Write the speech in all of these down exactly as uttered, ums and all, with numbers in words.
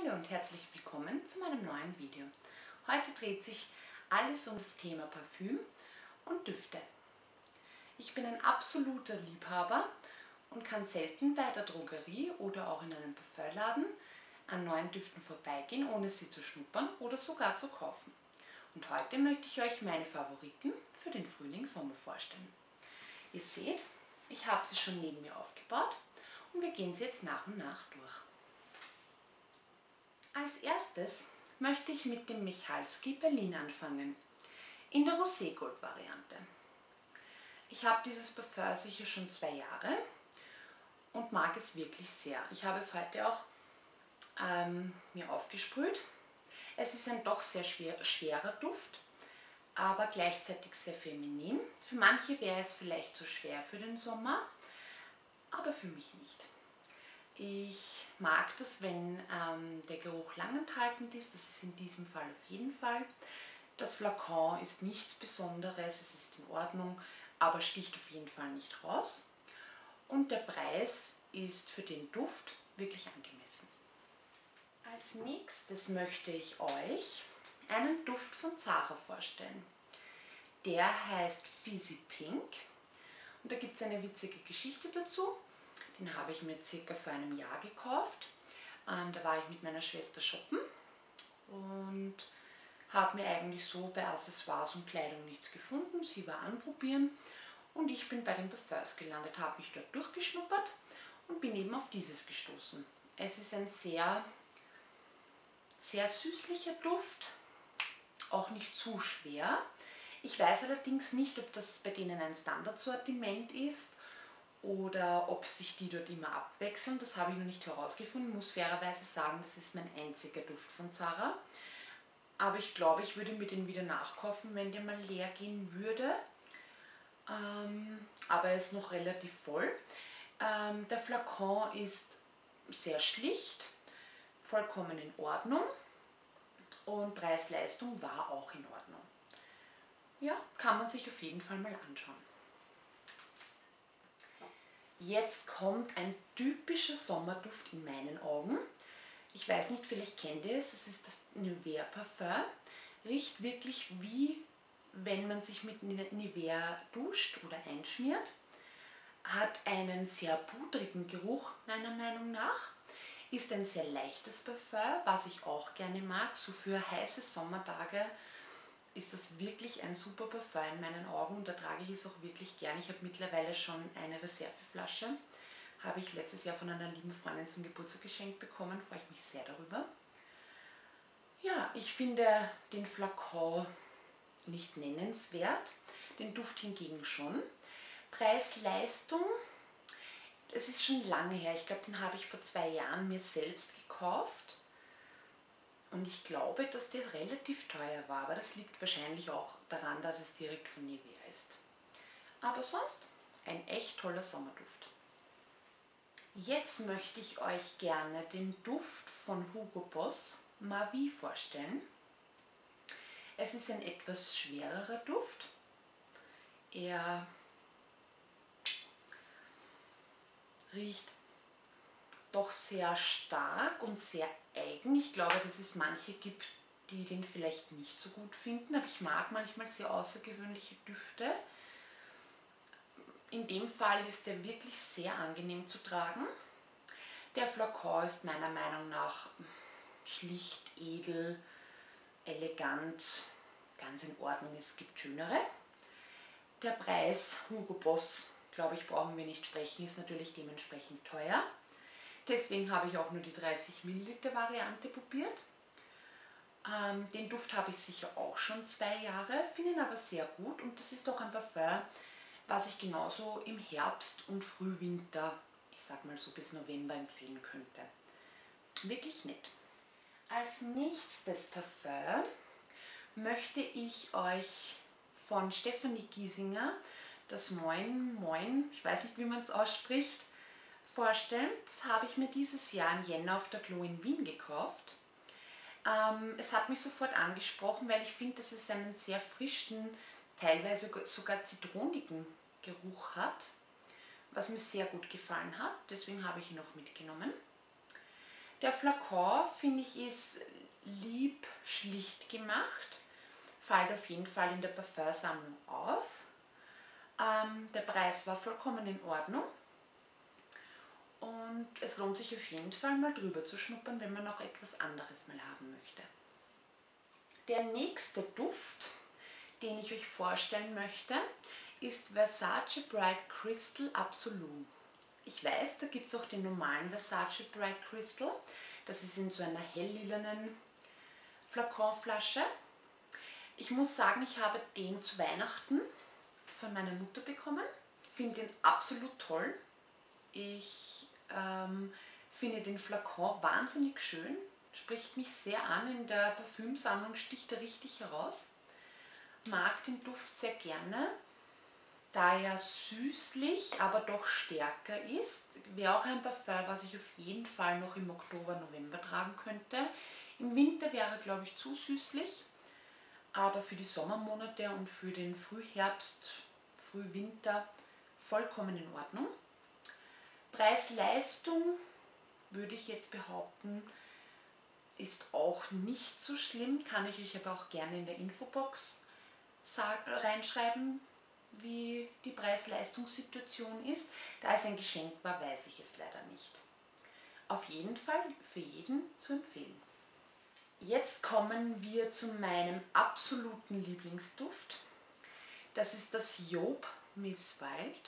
Hallo und herzlich willkommen zu meinem neuen Video. Heute dreht sich alles um das Thema Parfüm und Düfte. Ich bin ein absoluter Liebhaber und kann selten bei der Drogerie oder auch in einem Parfümladen an neuen Düften vorbeigehen, ohne sie zu schnuppern oder sogar zu kaufen. Und heute möchte ich euch meine Favoriten für den Frühling-Sommer vorstellen. Ihr seht, ich habe sie schon neben mir aufgebaut und wir gehen sie jetzt nach und nach durch. Als erstes möchte ich mit dem Michalski Berlin anfangen, in der Roségold-Variante. Ich habe dieses Parfum sicher schon zwei Jahre und mag es wirklich sehr. Ich habe es heute auch ähm, mir aufgesprüht. Es ist ein doch sehr schwer, schwerer Duft, aber gleichzeitig sehr feminin. Für manche wäre es vielleicht zu schwer für den Sommer, aber für mich nicht. Ich mag das, wenn ähm, der Geruch langanhaltend ist, das ist in diesem Fall auf jeden Fall. Das Flakon ist nichts Besonderes, es ist in Ordnung, aber sticht auf jeden Fall nicht raus. Und der Preis ist für den Duft wirklich angemessen. Als nächstes möchte ich euch einen Duft von Zara vorstellen. Der heißt Fizzy Pink und da gibt es eine witzige Geschichte dazu. Den habe ich mir circa vor einem Jahr gekauft. Ähm, da war ich mit meiner Schwester shoppen und habe mir eigentlich so bei Accessoires und Kleidung nichts gefunden. Sie war anprobieren und ich bin bei den Parfums gelandet, habe mich dort durchgeschnuppert und bin eben auf dieses gestoßen. Es ist ein sehr, sehr süßlicher Duft, auch nicht zu schwer. Ich weiß allerdings nicht, ob das bei denen ein Standardsortiment ist oder ob sich die dort immer abwechseln. Das habe ich noch nicht herausgefunden. Muss fairerweise sagen, das ist mein einziger Duft von Zara. Aber ich glaube, ich würde mir den wieder nachkaufen, wenn der mal leer gehen würde. Ähm, aber er ist noch relativ voll. Ähm, der Flakon ist sehr schlicht, vollkommen in Ordnung und Preis-Leistung war auch in Ordnung. Ja, kann man sich auf jeden Fall mal anschauen. Jetzt kommt ein typischer Sommerduft in meinen Augen. Ich weiß nicht, vielleicht kennt ihr es, es ist das Nivea Parfum. Riecht wirklich wie wenn man sich mit Nivea duscht oder einschmiert. Hat einen sehr pudrigen Geruch meiner Meinung nach. Ist ein sehr leichtes Parfum, was ich auch gerne mag. So für heiße Sommertage ist das wirklich ein super Parfum in meinen Augen und da trage ich es auch wirklich gern. Ich habe mittlerweile schon eine Reserveflasche. Habe ich letztes Jahr von einer lieben Freundin zum Geburtstag geschenkt bekommen, freue ich mich sehr darüber. Ja, ich finde den Flakon nicht nennenswert, den Duft hingegen schon. Preis-Leistung, es ist schon lange her, ich glaube, den habe ich vor zwei Jahren mir selbst gekauft. Und ich glaube, dass der relativ teuer war, aber das liegt wahrscheinlich auch daran, dass es direkt von Nivea ist. Aber sonst ein echt toller Sommerduft. Jetzt möchte ich euch gerne den Duft von Hugo Boss Ma Vie vorstellen. Es ist ein etwas schwererer Duft. Er riecht doch sehr stark und sehr eigen. Ich glaube, dass es manche gibt, die den vielleicht nicht so gut finden, aber ich mag manchmal sehr außergewöhnliche Düfte. In dem Fall ist er wirklich sehr angenehm zu tragen. Der Flakon ist meiner Meinung nach schlicht, edel, elegant, ganz in Ordnung. Es gibt schönere. Der Preis, Hugo Boss, glaube ich, brauchen wir nicht sprechen, ist natürlich dementsprechend teuer. Deswegen habe ich auch nur die dreißig Milliliter Variante probiert. Ähm, den Duft habe ich sicher auch schon zwei Jahre, finde ihn aber sehr gut und das ist auch ein Parfum, was ich genauso im Herbst und Frühwinter, ich sag mal so bis November, empfehlen könnte. Wirklich nett. Als nächstes Parfum möchte ich euch von Stefanie Giesinger das Moin Moin, ich weiß nicht, wie man es ausspricht, vorstellen. Das habe ich mir dieses Jahr im Jänner auf der Klo in Wien gekauft. Ähm, es hat mich sofort angesprochen, weil ich finde, dass es einen sehr frischen, teilweise sogar zitronigen Geruch hat, was mir sehr gut gefallen hat. Deswegen habe ich ihn auch mitgenommen. Der Flakon, finde ich, ist lieb schlicht gemacht, fällt auf jeden Fall in der Parfümsammlung auf. Ähm, der Preis war vollkommen in Ordnung und es lohnt sich auf jeden Fall mal drüber zu schnuppern, wenn man noch etwas anderes mal haben möchte. Der nächste Duft, den ich euch vorstellen möchte, ist Versace Bright Crystal Absolu. Ich weiß, da gibt es auch den normalen Versace Bright Crystal. Das ist in so einer helllilanen Flakonflasche. Ich muss sagen, ich habe den zu Weihnachten von meiner Mutter bekommen. Finde den absolut toll. Ich ähm, finde den Flakon wahnsinnig schön. Spricht mich sehr an. In der Parfümsammlung sticht er richtig heraus. Mag den Duft sehr gerne, da er süßlich, aber doch stärker ist. Wäre auch ein Parfum, was ich auf jeden Fall noch im Oktober, November tragen könnte. Im Winter wäre er, glaube ich, zu süßlich, aber für die Sommermonate und für den Frühherbst, Frühwinter vollkommen in Ordnung. Preis-Leistung würde ich jetzt behaupten, ist auch nicht so schlimm, kann ich euch aber auch gerne in der Infobox reinschreiben, wie die Preis-Leistungssituation ist. Da es ein Geschenk war, weiß ich es leider nicht. Auf jeden Fall für jeden zu empfehlen. Jetzt kommen wir zu meinem absoluten Lieblingsduft. Das ist das Job Miss Wild.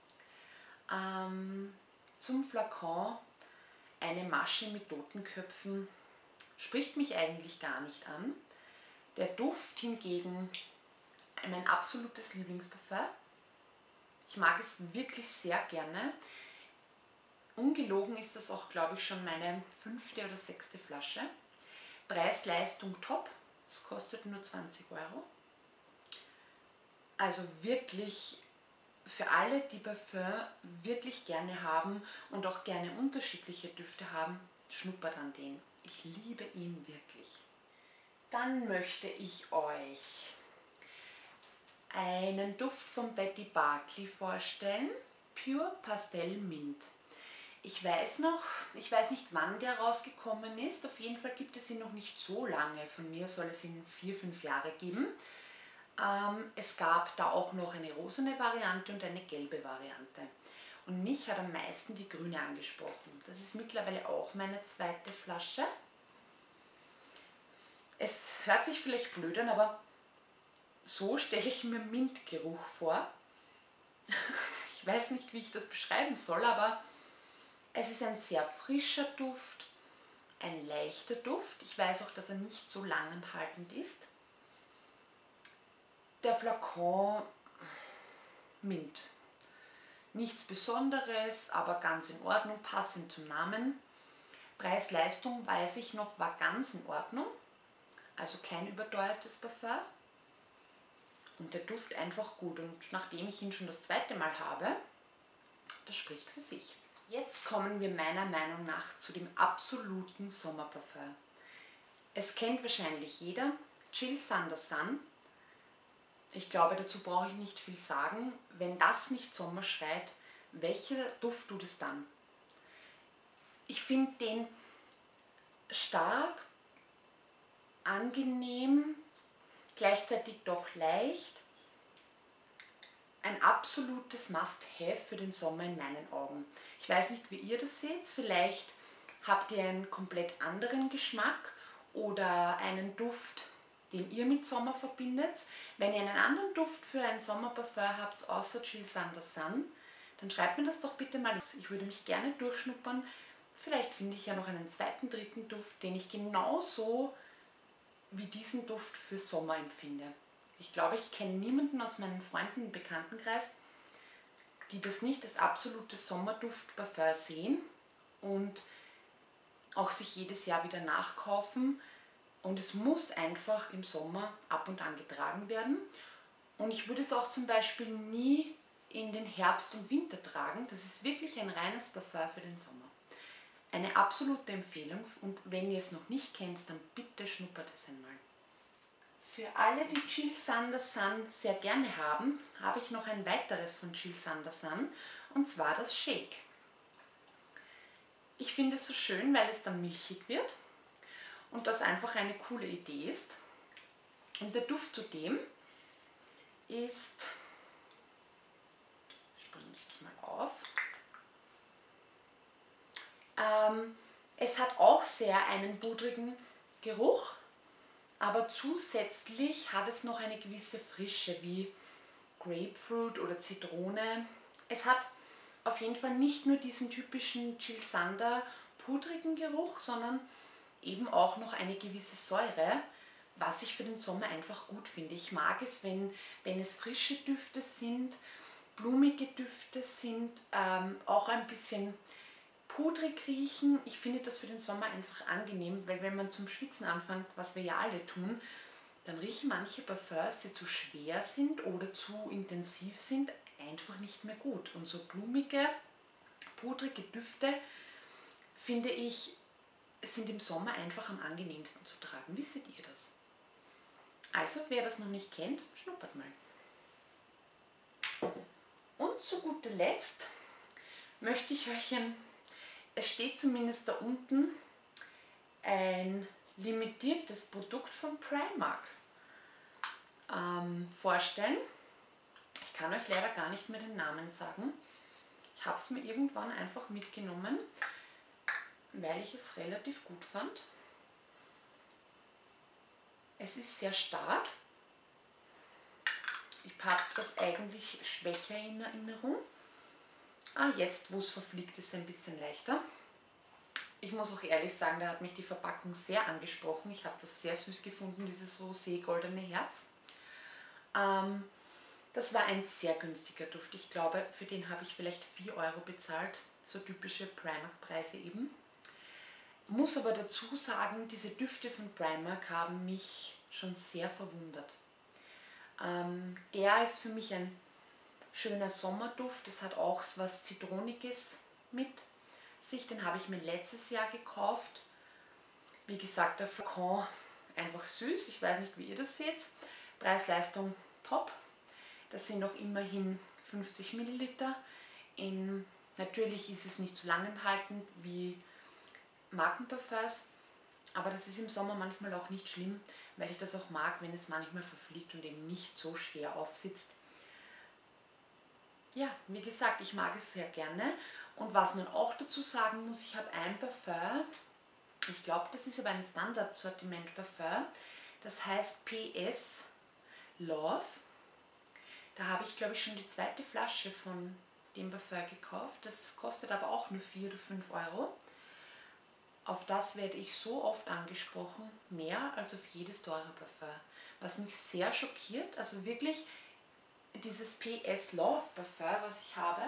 Ähm, zum Flakon eine Masche mit Totenköpfen spricht mich eigentlich gar nicht an. Der Duft hingegen mein absolutes Lieblingsparfum. Ich mag es wirklich sehr gerne. Ungelogen ist das auch, glaube ich, schon meine fünfte oder sechste Flasche. Preis-Leistung top. Es kostet nur zwanzig Euro. Also wirklich für alle, die Parfum wirklich gerne haben und auch gerne unterschiedliche Düfte haben, schnuppert an den. Ich liebe ihn wirklich. Dann möchte ich euch einen Duft von Betty Barclay vorstellen, Pure Pastel Mint. Ich weiß noch, ich weiß nicht wann der rausgekommen ist, auf jeden Fall gibt es ihn noch nicht so lange, von mir soll es ihn vier, fünf Jahre geben. Ähm, es gab da auch noch eine rosane Variante und eine gelbe Variante. Und mich hat am meisten die grüne angesprochen. Das ist mittlerweile auch meine zweite Flasche. Es hört sich vielleicht blöd an, aber so stelle ich mir Mintgeruch vor. Ich weiß nicht, wie ich das beschreiben soll, aber es ist ein sehr frischer Duft, ein leichter Duft. Ich weiß auch, dass er nicht so langanhaltend ist. Der Flakon Mint. Nichts Besonderes, aber ganz in Ordnung, passend zum Namen. Preis-Leistung, weiß ich noch, war ganz in Ordnung. Also kein überteuertes Parfum. Und der Duft einfach gut. Und nachdem ich ihn schon das zweite Mal habe, das spricht für sich. Jetzt kommen wir meiner Meinung nach zu dem absoluten Sommerparfum. Es kennt wahrscheinlich jeder, Jill Sander Sun. Ich glaube, dazu brauche ich nicht viel sagen. Wenn das nicht Sommer schreit, welcher Duft tut es dann? Ich finde den stark, angenehm, gleichzeitig doch leicht. Ein absolutes Must-Have für den Sommer in meinen Augen. Ich weiß nicht, wie ihr das seht. Vielleicht habt ihr einen komplett anderen Geschmack oder einen Duft, den ihr mit Sommer verbindet. Wenn ihr einen anderen Duft für ein Sommerparfum habt, außer Jill Sander Sun, dann schreibt mir das doch bitte mal. Ich würde mich gerne durchschnuppern. Vielleicht finde ich ja noch einen zweiten, dritten Duft, den ich genauso wie diesen Duft für Sommer empfinde. Ich glaube, ich kenne niemanden aus meinem Freunden- und Bekanntenkreis, die das nicht als absolutes Sommerduft-Parfum sehen und auch sich jedes Jahr wieder nachkaufen. Und es muss einfach im Sommer ab und an getragen werden. Und ich würde es auch zum Beispiel nie in den Herbst und Winter tragen. Das ist wirklich ein reines Parfum für den Sommer. Eine absolute Empfehlung. Und wenn ihr es noch nicht kennt, dann bitte schnuppert es einmal. Für alle, die Jill Sander Sun sehr gerne haben, habe ich noch ein weiteres von Jill Sander Sun, und zwar das Shake. Ich finde es so schön, weil es dann milchig wird und das einfach eine coole Idee ist. Und der Duft zudem ist, ich springe das mal auf, ähm, es hat auch sehr einen pudrigen Geruch, aber zusätzlich hat es noch eine gewisse Frische wie Grapefruit oder Zitrone. Es hat auf jeden Fall nicht nur diesen typischen Jil Sander pudrigen Geruch, sondern eben auch noch eine gewisse Säure, was ich für den Sommer einfach gut finde. Ich mag es, wenn, wenn es frische Düfte sind, blumige Düfte sind, ähm, auch ein bisschen pudrig riechen. Ich finde das für den Sommer einfach angenehm, weil wenn man zum Schwitzen anfängt, was wir ja alle tun, dann riechen manche Parfums, die zu schwer sind oder zu intensiv sind, einfach nicht mehr gut. Und so blumige, pudrige Düfte, finde ich, sind im Sommer einfach am angenehmsten zu tragen. Wie seht ihr das? Also, wer das noch nicht kennt, schnuppert mal. Und zu guter Letzt möchte ich euch, ein, es steht zumindest da unten, ein limitiertes Produkt von Primark ähm, vorstellen. Ich kann euch leider gar nicht mehr den Namen sagen. Ich habe es mir irgendwann einfach mitgenommen, weil ich es relativ gut fand. Es ist sehr stark. Ich habe das eigentlich schwächer in Erinnerung. Ah, jetzt, wo es verfliegt, ist es ein bisschen leichter. Ich muss auch ehrlich sagen, da hat mich die Verpackung sehr angesprochen. Ich habe das sehr süß gefunden, dieses rosé-goldene Herz. Ähm, das war ein sehr günstiger Duft. Ich glaube, für den habe ich vielleicht vier Euro bezahlt. So typische Primark-Preise eben. Muss aber dazu sagen, diese Düfte von Primark haben mich schon sehr verwundert. Ähm, der ist für mich ein schöner Sommerduft. Es hat auch was Zitroniges mit sich. Den habe ich mir letztes Jahr gekauft. Wie gesagt, der Flakon einfach süß. Ich weiß nicht, wie ihr das seht. Preis-Leistung top. Das sind noch immerhin fünfzig Milliliter. In, natürlich ist es nicht so langanhaltend wie Markenparfums, aber das ist im Sommer manchmal auch nicht schlimm, weil ich das auch mag, wenn es manchmal verfliegt und eben nicht so schwer aufsitzt. Ja, wie gesagt, ich mag es sehr gerne. Und was man auch dazu sagen muss, ich habe ein Parfum, ich glaube, das ist aber ein Standard-Sortiment-Parfum, das heißt P S Love. Da habe ich, glaube ich, schon die zweite Flasche von dem Parfum gekauft. Das kostet aber auch nur vier oder fünf Euro. Auf das werde ich so oft angesprochen, mehr als auf jedes teure Parfum. Was mich sehr schockiert, also wirklich dieses P S Love Parfum, was ich habe,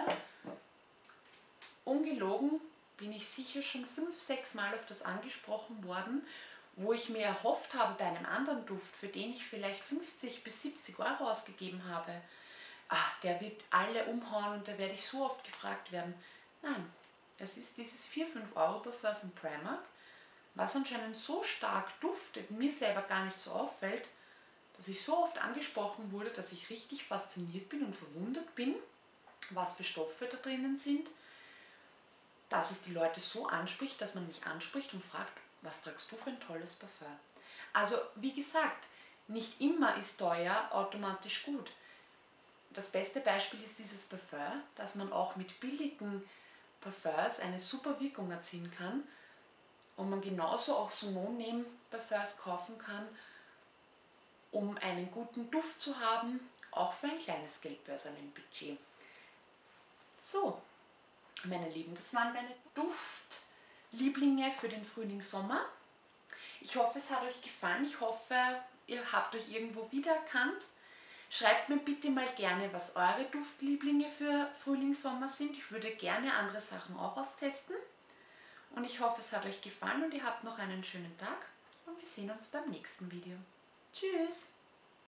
ungelogen bin ich sicher schon fünf, sechs Mal auf das angesprochen worden, wo ich mir erhofft habe bei einem anderen Duft, für den ich vielleicht fünfzig bis siebzig Euro ausgegeben habe, ah, der wird alle umhauen und da werde ich so oft gefragt werden. Nein, es ist dieses vier, fünf Euro Parfum von Primark, was anscheinend so stark duftet, mir selber gar nicht so auffällt, dass ich so oft angesprochen wurde, dass ich richtig fasziniert bin und verwundert bin, was für Stoffe da drinnen sind, dass es die Leute so anspricht, dass man mich anspricht und fragt, was tragst du für ein tolles Parfum? Also wie gesagt, nicht immer ist teuer automatisch gut. Das beste Beispiel ist dieses Parfum, dass man auch mit billigen Parfums eine super Wirkung erzielen kann und man genauso auch so No-Name-Parfums kaufen kann, um einen guten Duft zu haben, auch für ein kleines Geldbörsenbudget. So, meine Lieben, das waren meine Duftlieblinge für den Frühling-Sommer. Ich hoffe, es hat euch gefallen. Ich hoffe, ihr habt euch irgendwo wiedererkannt. Schreibt mir bitte mal gerne, was eure Duftlieblinge für Frühling-Sommer sind. Ich würde gerne andere Sachen auch austesten. Und ich hoffe, es hat euch gefallen und ihr habt noch einen schönen Tag. Und wir sehen uns beim nächsten Video. Tschüss!